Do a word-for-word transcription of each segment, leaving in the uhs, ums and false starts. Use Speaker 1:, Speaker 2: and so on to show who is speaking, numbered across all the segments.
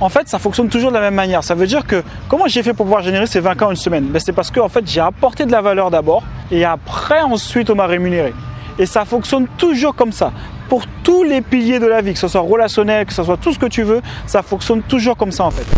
Speaker 1: en fait, ça fonctionne toujours de la même manière. Ça veut dire que comment j'ai fait pour pouvoir générer ces vingt K en une semaine? Ben, c'est parce que en fait, j'ai apporté de la valeur d'abord et après, ensuite, on m'a rémunéré. Et ça fonctionne toujours comme ça. Pour tous les piliers de la vie, que ce soit relationnel, que ce soit tout ce que tu veux, ça fonctionne toujours comme ça en fait.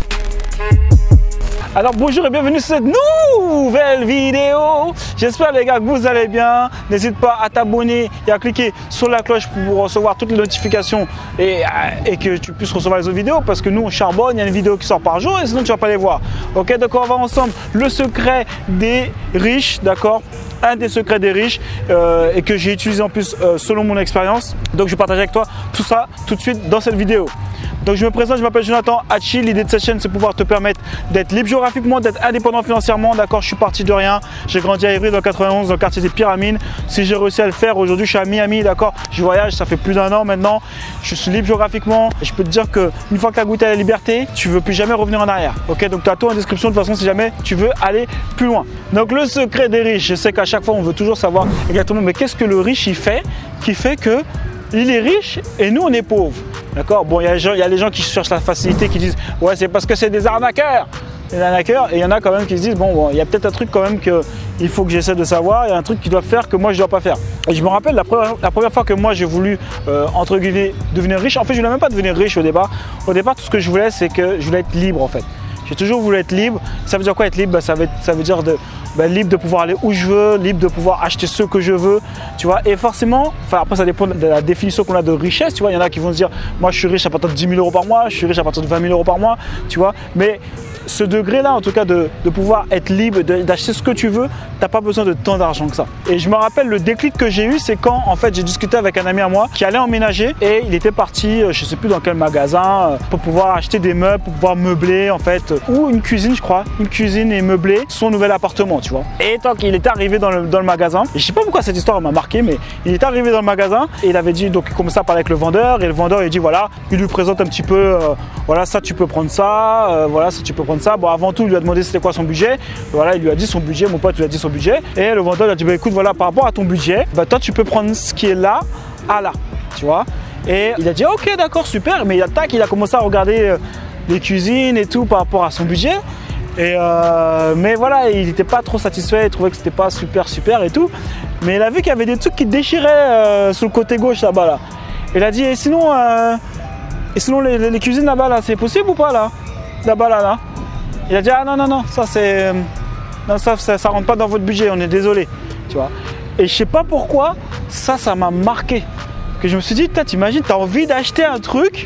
Speaker 1: Alors bonjour et bienvenue sur cette nouvelle vidéo. J'espère les gars que vous allez bien. N'hésite pas à t'abonner et à cliquer sur la cloche pour recevoir toutes les notifications et, et que tu puisses recevoir les autres vidéos parce que nous on charbonne, il y a une vidéo qui sort par jour et sinon tu vas pas les voir. Ok, donc on va voir ensemble le secret des riches, d'accord? Un des secrets des riches euh, et que j'ai utilisé en plus euh, selon mon expérience. Donc je vais partager avec toi tout ça tout de suite dans cette vidéo. Donc je me présente, je m'appelle Jonathan Hachi. L'idée de cette chaîne c'est pouvoir te permettre d'être libre géographiquement, d'être indépendant financièrement. D'accord, je suis parti de rien. J'ai grandi à Ivry dans le quatre-vingt-onze, dans le quartier des Pyramides. Si j'ai réussi à le faire, aujourd'hui je suis à Miami, d'accord. Je voyage, ça fait plus d'un an maintenant. Je suis libre géographiquement. Et je peux te dire qu'une fois que tu as goûté à la liberté, tu ne veux plus jamais revenir en arrière. Ok, donc tu as tout en description de toute façon si jamais tu veux aller plus loin. Donc le secret des riches, je sais qu'à chaque fois on veut toujours savoir exactement mais qu'est-ce que le riche il fait qui fait que il est riche et nous on est pauvres. D'accord. Bon, il y a, il y a les gens qui cherchent la facilité, qui disent ouais c'est parce que c'est des arnaqueurs. Des arnaqueurs et il y en a quand même qui se disent bon, bon il y a peut-être un truc quand même que il faut que j'essaie de savoir, il y a un truc qu'ils doivent faire que moi je dois pas faire. Et je me rappelle la première, la première fois que moi j'ai voulu euh, entre guillemets devenir riche. En fait je voulais même pas devenir riche au départ. Au départ tout ce que je voulais c'est que je voulais être libre en fait. J'ai toujours voulu être libre. Ça veut dire quoi être libre? Bah, ça, veut, ça veut dire de, bah, libre de pouvoir aller où je veux, libre de pouvoir acheter ce que je veux, tu vois. Et forcément, enfin après ça dépend de la définition qu'on a de richesse, tu vois. Il y en a qui vont se dire, moi je suis riche à partir de dix mille euros par mois, je suis riche à partir de vingt mille euros par mois, tu vois. Mais ce degré-là, en tout cas, de, de pouvoir être libre, d'acheter ce que tu veux, tu n'as pas besoin de tant d'argent que ça. Et je me rappelle, le déclic que j'ai eu, c'est quand, en fait, j'ai discuté avec un ami à moi qui allait emménager et il était parti, je ne sais plus dans quel magasin, pour pouvoir acheter des meubles, pour pouvoir meubler, en fait, ou une cuisine, je crois, une cuisine et meubler son nouvel appartement, tu vois. Et tant qu'il était arrivé dans le, dans le magasin, et je sais pas pourquoi cette histoire m'a marqué, mais il est arrivé dans le magasin et il avait dit, donc il commençait à parler avec le vendeur et le vendeur, il dit, voilà, il lui présente un petit peu, euh, voilà, ça tu peux prendre ça, euh, voilà, ça tu peux prendre ça. Bon, avant tout, il lui a demandé c'était quoi son budget. Voilà, il lui a dit son budget, mon pote lui a dit son budget. Et le vendeur lui a dit, bah, écoute, voilà, par rapport à ton budget, bah, toi, tu peux prendre ce qui est là à là, tu vois. Et il a dit, ok, d'accord, super. Mais il a, tac, il a commencé à regarder euh, les cuisines et tout par rapport à son budget. Et euh, mais voilà, il n'était pas trop satisfait, il trouvait que c'était pas super, super et tout. Mais il a vu qu'il y avait des trucs qui déchiraient euh, sur le côté gauche là-bas, là. Il a dit, et sinon, euh, et sinon les, les cuisines là-bas, là, c'est possible ou pas, là? Là-bas, là, là. Il a dit ah non non non ça c'est non ça, ça ça rentre pas dans votre budget, on est désolé, tu vois. Et je sais pas pourquoi ça ça m'a marqué, que je me suis dit t'imagines t'as envie d'acheter un truc,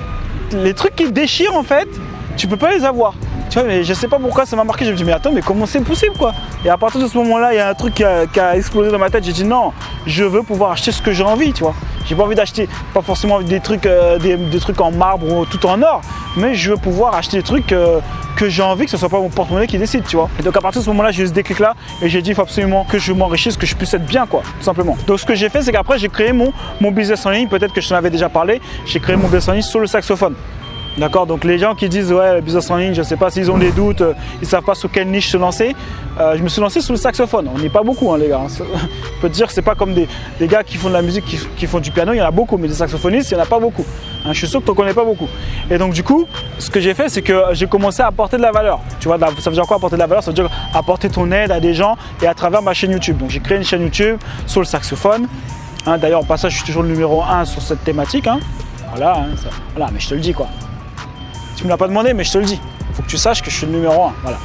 Speaker 1: les trucs qui déchirent en fait tu peux pas les avoir, tu vois. Mais je sais pas pourquoi ça m'a marqué, je me dis mais attends mais comment c'est possible quoi. Et à partir de ce moment là il y a un truc qui a, qui a explosé dans ma tête, j'ai dit non, je veux pouvoir acheter ce que j'ai envie, tu vois. J'ai pas envie d'acheter, pas forcément des trucs, euh, des, des trucs en marbre ou tout en or, mais je veux pouvoir acheter des trucs euh, que j'ai envie, que ce soit pas mon porte-monnaie qui décide, tu vois. Et donc à partir de ce moment-là, j'ai eu ce déclic-là et j'ai dit il faut absolument que je m'enrichisse, que je puisse être bien, quoi, tout simplement. Donc ce que j'ai fait, c'est qu'après j'ai créé mon, mon business en ligne. Peut-être que je t'en avais déjà parlé. J'ai créé mon business en ligne sur le saxophone. D'accord, donc les gens qui disent ouais le business en ligne, je ne sais pas s'ils ont des doutes, euh, ils ne savent pas sur quelle niche se lancer. Euh, je me suis lancé sur le saxophone. On n'est pas beaucoup hein, les gars. Je peux te dire que c'est pas comme des, des gars qui font de la musique, qui, qui font du piano, il y en a beaucoup, mais des saxophonistes, il n'y en a pas beaucoup. Hein, je suis sûr que tu n'en connais pas beaucoup. Et donc du coup, ce que j'ai fait, c'est que j'ai commencé à apporter de la valeur. Tu vois, ça veut dire quoi apporter de la valeur? Ça veut dire apporter ton aide à des gens et à travers ma chaîne YouTube. Donc j'ai créé une chaîne YouTube sur le saxophone. Hein, d'ailleurs, au passage, je suis toujours le numéro un sur cette thématique. Hein. Voilà, hein, ça, voilà, mais je te le dis quoi. Tu me l'as pas demandé, mais je te le dis. Il faut que tu saches que je suis le numéro un. Voilà.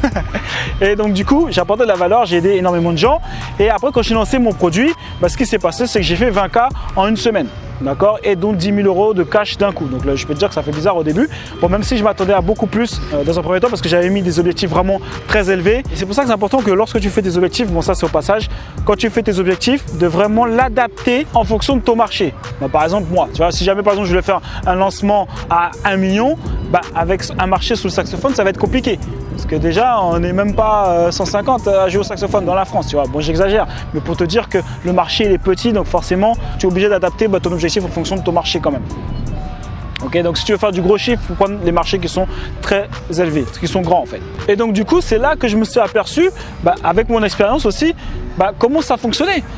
Speaker 1: Et donc du coup, j'ai apporté de la valeur, j'ai aidé énormément de gens. Et après, quand j'ai lancé mon produit, bah, ce qui s'est passé, c'est que j'ai fait vingt K en une semaine. D'accord. Et donc dix mille euros de cash d'un coup. Donc là, je peux te dire que ça fait bizarre au début. Bon, même si je m'attendais à beaucoup plus euh, dans un premier temps parce que j'avais mis des objectifs vraiment très élevés. Et c'est pour ça que c'est important que lorsque tu fais tes objectifs, bon ça c'est au passage, quand tu fais tes objectifs, de vraiment l'adapter en fonction de ton marché. Bah, par exemple, moi, tu vois, si jamais par exemple je voulais faire un lancement à un million, bah, avec un marché sous le saxophone, ça va être compliqué. Parce que déjà, on n'est même pas cent cinquante à jouer au saxophone dans la France, tu vois. Bon, j'exagère, mais pour te dire que le marché il est petit, donc forcément, tu es obligé d'adapter bah, ton objectif en fonction de ton marché quand même. Ok, donc si tu veux faire du gros chiffre, il faut prendre les marchés qui sont très élevés, qui sont grands en fait. Et donc du coup, c'est là que je me suis aperçu, bah, avec mon expérience aussi, bah, comment ça fonctionnait.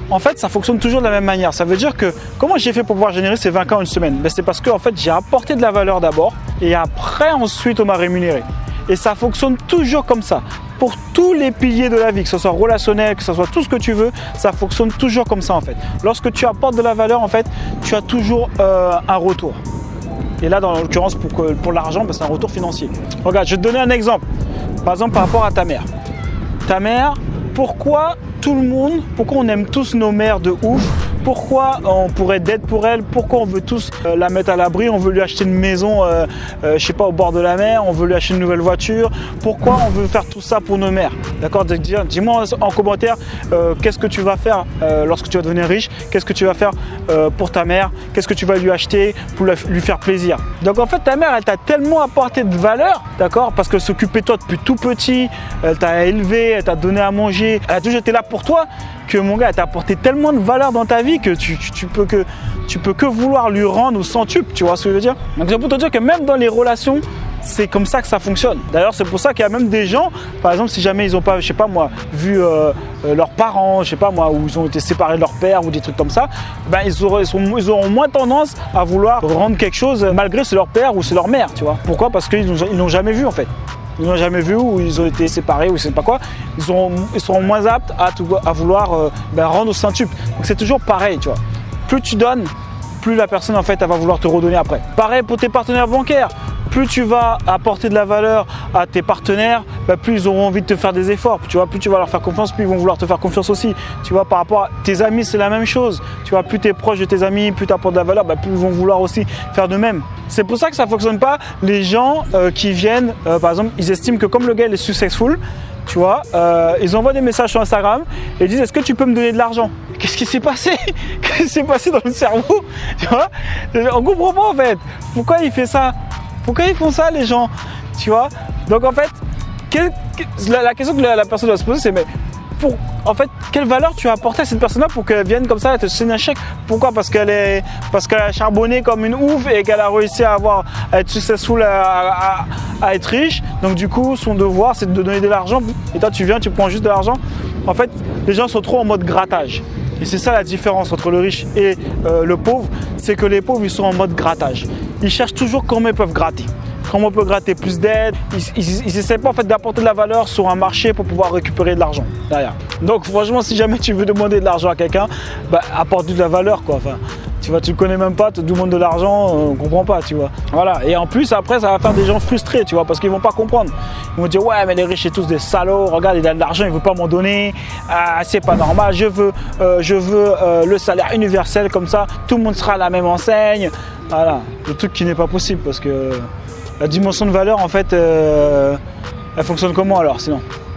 Speaker 1: En fait, ça fonctionne toujours de la même manière. Ça veut dire que comment j'ai fait pour pouvoir générer ces vingt K en une semaine? Ben, c'est parce que en fait, j'ai apporté de la valeur d'abord et après, ensuite, on m'a rémunéré. Et ça fonctionne toujours comme ça. Pour tous les piliers de la vie, que ce soit relationnel, que ce soit tout ce que tu veux, ça fonctionne toujours comme ça en fait. Lorsque tu apportes de la valeur, en fait, tu as toujours euh, un retour. Et là, dans l'occurrence, pour, pour l'argent, ben, c'est un retour financier. Regarde, je vais te donner un exemple. Par exemple, par rapport à ta mère. Ta mère, pourquoi tout le monde, pourquoi on aime tous nos mères de ouf? Pourquoi on pourrait d'être pour elle? Pourquoi on veut tous euh, la mettre à l'abri? On veut lui acheter une maison, euh, euh, je sais pas, au bord de la mer. On veut lui acheter une nouvelle voiture. Pourquoi on veut faire tout ça pour nos mères? D'accord? Dis-moi en commentaire euh, qu'est-ce que tu vas faire euh, lorsque tu vas devenir riche? Qu'est-ce que tu vas faire euh, pour ta mère? Qu'est-ce que tu vas lui acheter pour la, lui faire plaisir? Donc en fait, ta mère, elle t'a tellement apporté de valeur, d'accord? Parce qu'elle s'occupait de toi depuis tout petit. Elle t'a élevé, elle t'a donné à manger. Elle a toujours été là pour toi. Que mon gars, elle t'a apporté tellement de valeur dans ta vie que tu, tu, tu, peux que tu peux que vouloir lui rendre au centuple, tu vois ce que je veux dire? Donc c'est pour te dire que même dans les relations, c'est comme ça que ça fonctionne. D'ailleurs, c'est pour ça qu'il y a même des gens, par exemple, si jamais ils n'ont pas, je sais pas moi, vu euh, euh, leurs parents, je sais pas moi, ou ils ont été séparés de leur père ou des trucs comme ça, ben ils auront, ils, sont, ils auront moins tendance à vouloir rendre quelque chose malgré c'est leur père ou c'est leur mère, tu vois? Pourquoi? Parce qu'ils n'ont jamais vu en fait. Ils n'ont jamais vu ou ils ont été séparés ou je sais pas quoi. Ils seront, ils seront moins aptes à, tout, à vouloir euh, ben, rendre au centuple. Donc c'est toujours pareil, tu vois. Plus tu donnes, plus la personne en fait elle va vouloir te redonner après. Pareil pour tes partenaires bancaires. Plus tu vas apporter de la valeur à tes partenaires, bah plus ils auront envie de te faire des efforts. Tu vois, plus tu vas leur faire confiance, plus ils vont vouloir te faire confiance aussi. Tu vois, par rapport à tes amis, c'est la même chose. Tu vois, plus tu es proche de tes amis, plus tu apportes de la valeur, bah plus ils vont vouloir aussi faire de même. C'est pour ça que ça ne fonctionne pas. Les gens euh, qui viennent, euh, par exemple, ils estiment que comme le gars il est successful, tu vois, euh, ils envoient des messages sur Instagram et disent est-ce que tu peux me donner de l'argent? Qu'est-ce qui s'est passé? Qu'est-ce qui s'est passé dans le cerveau? Tu vois, on comprend pas en fait. Pourquoi il fait ça? Pourquoi ils font ça les gens? Tu vois? Donc en fait, quelle, la, la question que la, la personne doit se poser, c'est mais pour, en fait, quelle valeur tu as apporté à cette personne-là pour qu'elle vienne comme ça et te signer un chèque? Pourquoi? Parce qu'elle est, parce qu'elle a charbonné comme une ouf et qu'elle a réussi à avoir, à être successful, à, à, à être riche. Donc du coup, son devoir, c'est de donner de l'argent. Et toi, tu viens, tu prends juste de l'argent. En fait, les gens sont trop en mode grattage. Et c'est ça la différence entre le riche et euh, le pauvre, c'est que les pauvres, ils sont en mode grattage. Ils cherchent toujours comment ils peuvent gratter. Comment on peut gratter plus d'aide. Ils n'essaient pas en fait, d'apporter de la valeur sur un marché pour pouvoir récupérer de l'argent derrière. Donc franchement, si jamais tu veux demander de l'argent à quelqu'un, bah, apporte de la valeur quoi. Enfin, tu vois, tu ne connais même pas, tu demandes de l'argent, on ne comprend pas, tu vois. Voilà. Et en plus, après, ça va faire des gens frustrés, tu vois, parce qu'ils ne vont pas comprendre. Ils vont dire, ouais, mais les riches, c'est tous des salauds. Regarde, il a de l'argent, il ne veut pas m'en donner. Ah, c'est pas normal. Je veux, euh, je veux euh, le salaire universel, comme ça, tout le monde sera à la même enseigne. Voilà. Le truc qui n'est pas possible, parce que la dimension de valeur, en fait, euh, elle fonctionne comment alors, sinon?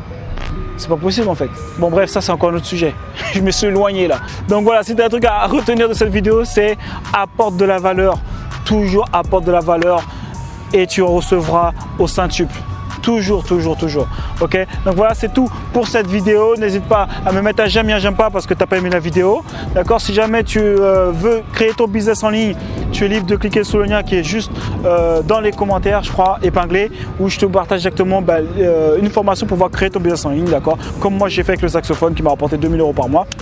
Speaker 1: C'est pas possible en fait. Bon bref, ça c'est encore un autre sujet. Je me suis éloigné là. Donc voilà, si tu as un truc à retenir de cette vidéo, c'est apporte de la valeur. Toujours apporte de la valeur et tu recevras au centuple. Toujours, toujours, toujours. Ok? Donc voilà, c'est tout pour cette vidéo. N'hésite pas à me mettre un j'aime et un j'aime pas parce que tu n'as pas aimé la vidéo. D'accord? Si jamais tu euh, veux créer ton business en ligne, tu es libre de cliquer sur le lien qui est juste euh, dans les commentaires, je crois, épinglé, où je te partage directement bah, euh, une formation pour pouvoir créer ton business en ligne. D'accord? Comme moi, j'ai fait avec le saxophone qui m'a rapporté deux mille euros par mois.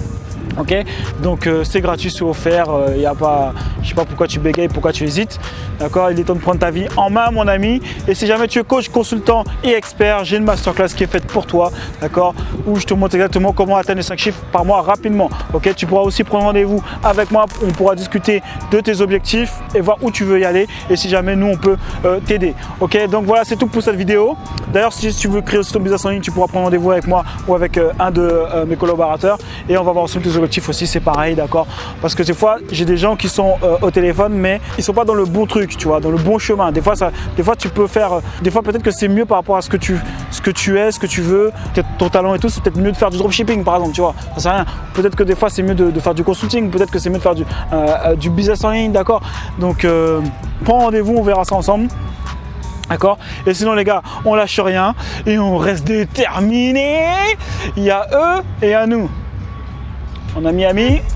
Speaker 1: Ok, donc euh, c'est gratuit, c'est offert, il euh, y a pas, je sais pas pourquoi tu bégayes, pourquoi tu hésites, d'accord, il est temps de prendre ta vie en main mon ami, et si jamais tu es coach, consultant et expert, j'ai une masterclass qui est faite pour toi, d'accord, où je te montre exactement comment atteindre les cinq chiffres par mois rapidement, ok, tu pourras aussi prendre rendez-vous avec moi, on pourra discuter de tes objectifs et voir où tu veux y aller, et si jamais nous on peut euh, t'aider, ok, donc voilà c'est tout pour cette vidéo. D'ailleurs si tu veux créer aussi ton business en ligne, tu pourras prendre rendez-vous avec moi ou avec euh, un de euh, mes collaborateurs, et on va voir ensemble tes objectifs aussi, c'est pareil, d'accord, parce que des fois j'ai des gens qui sont euh, au téléphone mais ils sont pas dans le bon truc, tu vois, dans le bon chemin. Des fois ça, des fois tu peux faire, des fois peut-être que c'est mieux par rapport à ce que tu, ce que tu es, ce que tu veux, peut-être ton talent et tout, c'est peut-être mieux de faire du dropshipping par exemple, tu vois, ça sert à rien. Peut-être que des fois c'est mieux de, de faire du consulting, peut-être que c'est mieux de faire du, euh, du business en ligne, d'accord. Donc euh, prends rendez-vous, on verra ça ensemble. D'accord? Et sinon les gars, on lâche rien et on reste déterminés. Il y a eux et à nous. On a mis ami.